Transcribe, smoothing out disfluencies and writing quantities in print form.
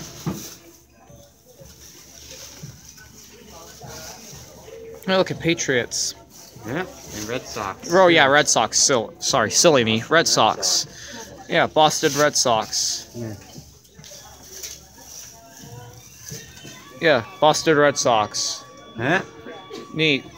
Oh, look at Patriots. Yeah, and Red Sox. Oh yeah, Red Sox. Sorry, silly me. Red Sox. Yeah, Boston Red Sox. Yeah. Yeah, Boston Red Sox. Yeah. Neat.